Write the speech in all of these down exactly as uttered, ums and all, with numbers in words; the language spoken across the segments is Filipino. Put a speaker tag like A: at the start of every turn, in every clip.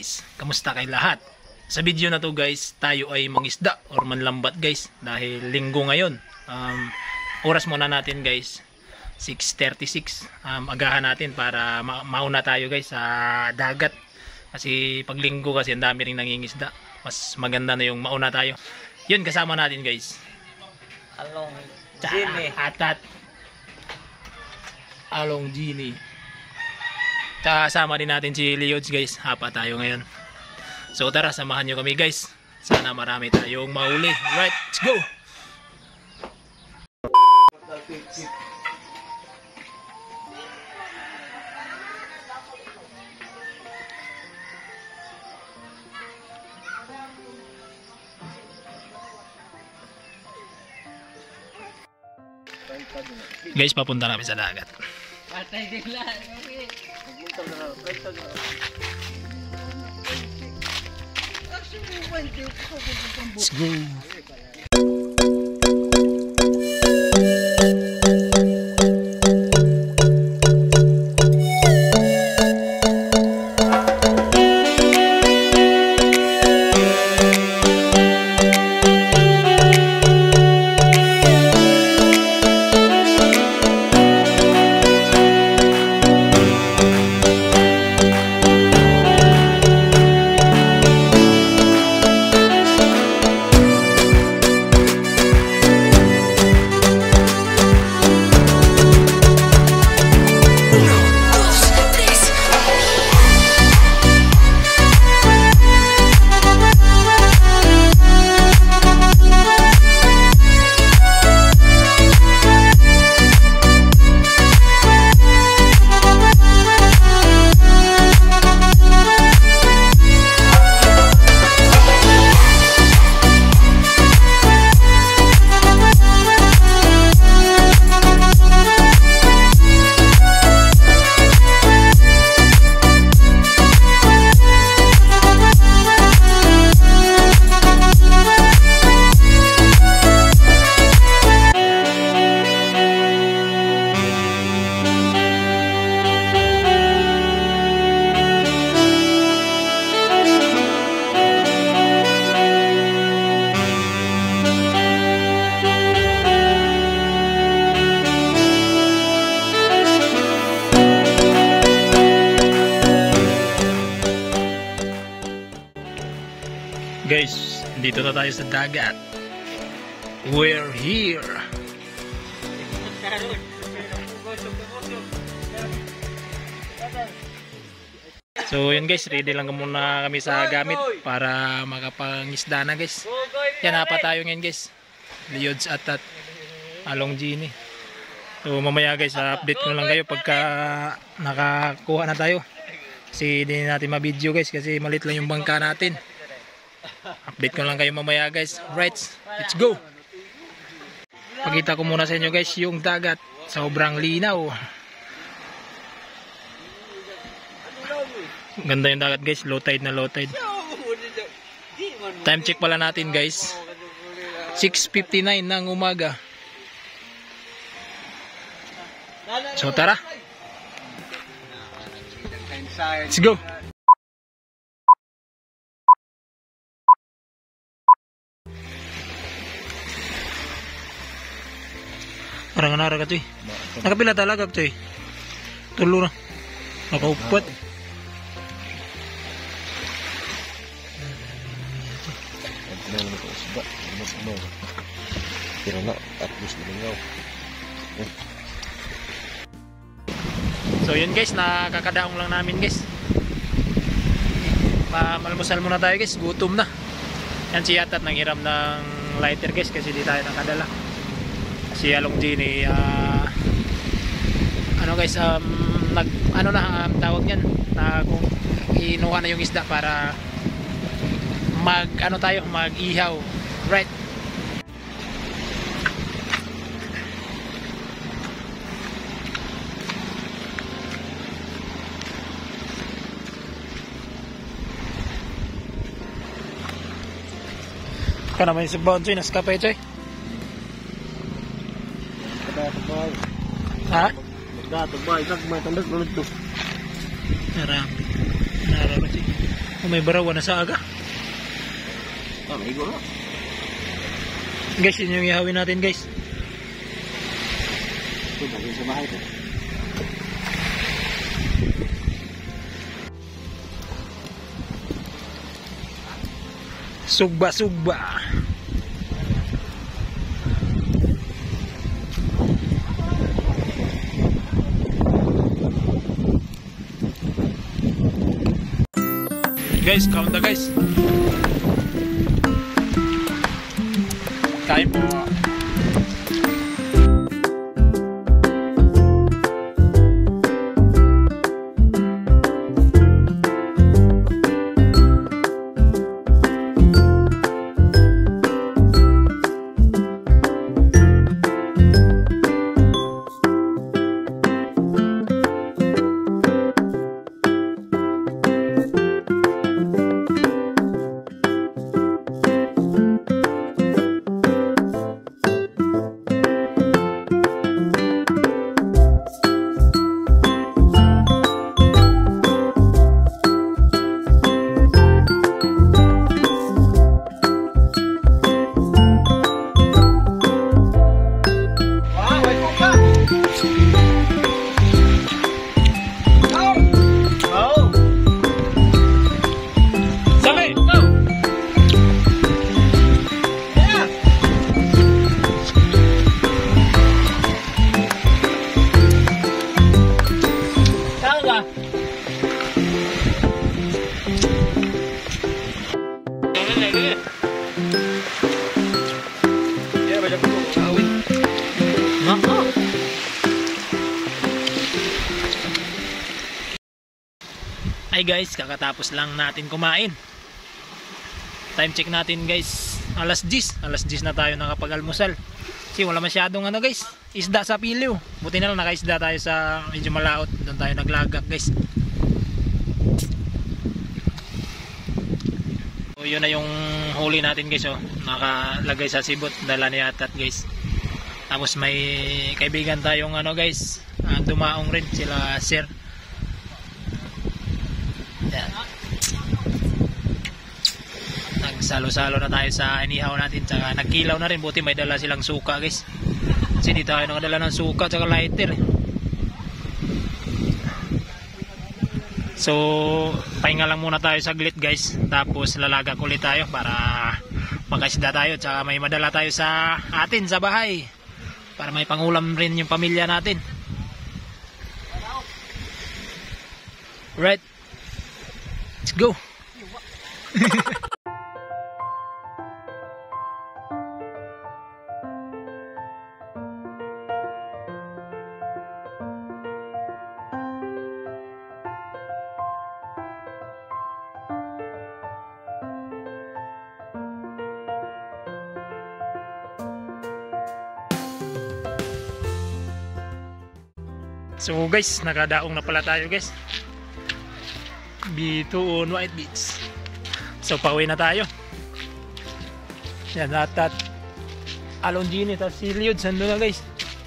A: guys, kamusta kay lahat? Sa video na to guys, tayo ay mangisda or manlambat guys. Dahil linggo ngayon. um, Oras muna natin guys, six thirty-six. um, Agahan natin para ma mauna tayo guys sa dagat. Kasi pag linggo kasi ang dami rin nangingisda. Mas maganda na yung mauna tayo. Yun, kasama natin guys
B: Along Jimmy
A: Atat Along Gini. Kasama din natin si Leods guys. Hapa tayo ngayon. So tara, samahan nyo kami guys. Sana marami tayong mahuli. Right, let's go! Guys, papunta kami sa dagat. Let's go. Guys, dito na tayo sa dagat. We're here. So yun guys, ready lang muna kami sa gamit para makapangisda na guys. Yan, hapa tayo ngayon guys. Leods Atat Along Gini. So mamaya guys, update ko lang kayo pagka nakakuha na tayo. Kasi hindi natin ma-video guys kasi malit lang yung bangka natin. Update ko lang kayo mamaya guys. Right, let's go. Pakita ko muna sa inyo guys yung dagat. Sobrang linaw. Ganda yung dagat guys. Low tide na low tide. Time check pala natin guys, six fifty-nine ng umaga. So tara, let's go. Parang nara ka to eh. Nakapila talaga to eh. Tulo na. Nakaupat.
C: Pero na, at least malingaw.
A: So yun guys, nakakadaong lang namin guys. Malmusal muna tayo guys, gutom na. Yan si Atat nanghiram ng lighter guys kasi di tayo nakadala. Si Along Gini, uh, ano guys, um, nag, ano na um, tawag niyan, na kung inuha na yung isda para mag, ano tayo, mag ihaw. Right. Ka naman yung subaon Choy, naskapay Choy. Ha?
C: Magdatag ba? Isang may tandag ulit to.
A: Marami. Narami. Kung may barawan na sa aga.
C: Ah, may igor na.
A: Guys, yun yung ihawin natin guys.
C: Ito, bagay sa bahay ito.
A: Sugba, sugba. Guys, count na guys. Kain po. Ay guys, kakatapos lang natin kumain. Time check natin guys, alas diyes. Alas diyes na tayo nakapag-almusal. Kasi wala masyadong ano guys, isda sa Piliw. Buti na lang nakaisda tayo sa medyo malaot. Doon tayo naglagak guys. So yun na yung huli natin guys, oh. Nakalagay sa sibot, dala ni Atat guys. Tapos may kaibigan tayong ano guys, uh, dumaong rin sila sir. Yan. Nagsalo-salo na tayo sa inihaw natin, tsaka nagkilaw na rin. Buti may dala silang suka guys, kasi di tayo nakadala ng suka tsaka lighter. So pahinga lang muna tayo saglit guys, tapos lalagak ulit tayo para makaisda tayo, tsaka may madala tayo sa atin sa bahay para may pangulam rin yung pamilya natin. Right, let's go. So guys, nakadaong na pala tayo guys. Bituon White Beach. So pauwi na tayo. Yan, Atat, Alongini, tapos si Liod sando na guys.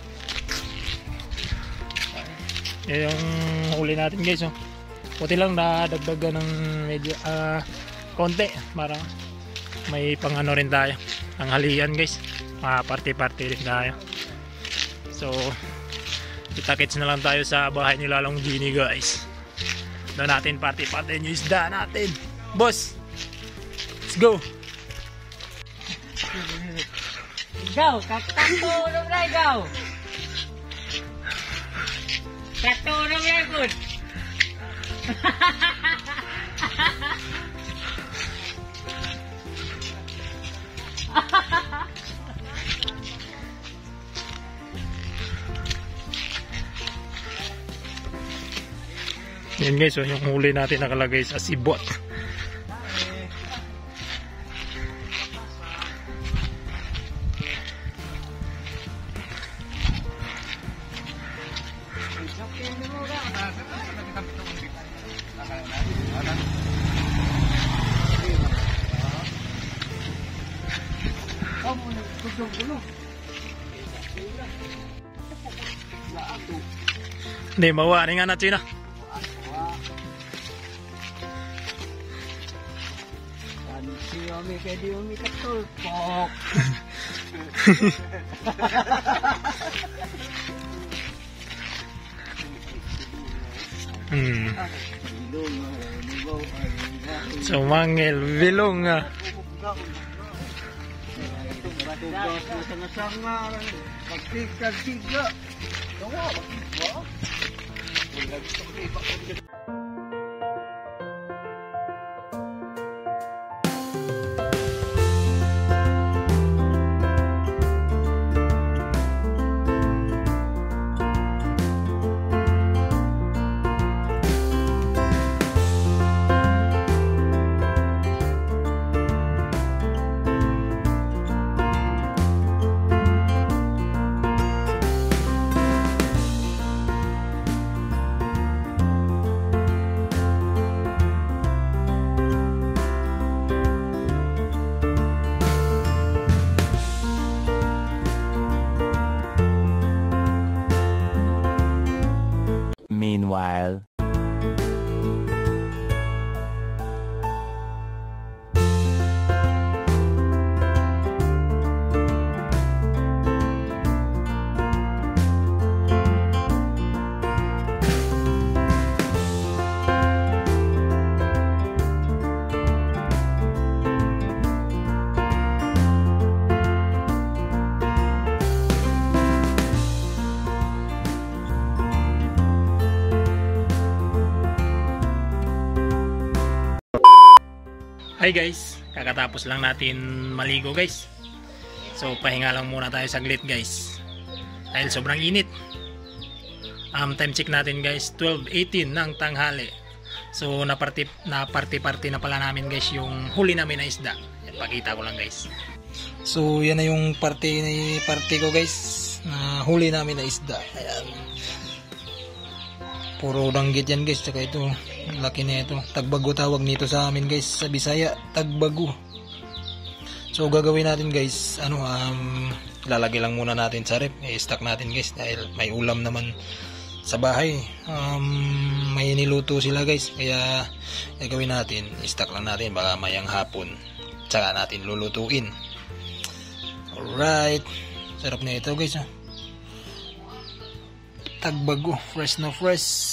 A: Yan yung huli natin guys, oh. Puti lang na dagdagan ng medyo uh, konti para may pang ano rin tayo, ang halian guys, mga party-party rin tayo. So kita-kits na lang tayo sa bahay ni Alongini guys. Doon natin party-party yung isda natin. Boss, let's go.
B: Go, kakatulong na ikaw. Katulong na good.
A: Yan guys, so yung huli natin nakalagay sa sibot. Hindi, mawari nga natin na.
B: Si Yomi kay di Yomi katulpok.
A: Hmm. Sumangil, bilong nga.
D: Meanwhile.
A: Hi guys, kakatapos lang natin maligo guys. So pahinga lang muna tayo saglit guys. Dahil sobrang init. Um, time check natin guys, twelve eighteen ng tanghali. So naparti na party-party na pala namin guys yung huli namin na isda. Yan, pakita ko lang guys. So yan na yung party ni party ko guys na huli namin na isda. Ayan. Puro danggit yan guys, tsaka ito laki na ito, tagbago tawag nito sa amin guys, sa Bisaya tagbago. So gagawin natin guys, ano um lalagay lang muna natin sa rep, i-stock natin guys dahil may ulam naman sa bahay. Um, may niluto sila guys, kaya gagawin natin, i-stock lang natin baka mayang hapon tsaka natin lulutuin. Alright, sarap na ito guys. Oh. Tagbago, fresh na fresh.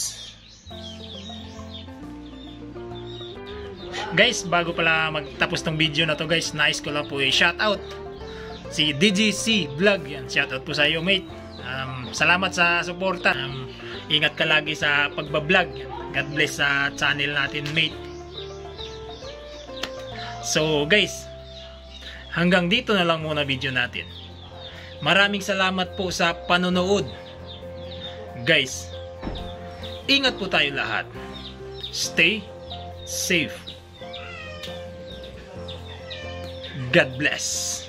A: Guys, bago pala magtapos ng video na to guys, nice ko lang po i-shout out si D J C Vlog. Yan, shout out po sa iyo mate. Um, salamat sa suporta. Um, ingat ka lagi sa pagbablog. God bless sa channel natin mate. So guys, hanggang dito na lang muna video natin. Maraming salamat po sa panonood. Guys, ingat po tayo lahat. Stay safe. God bless.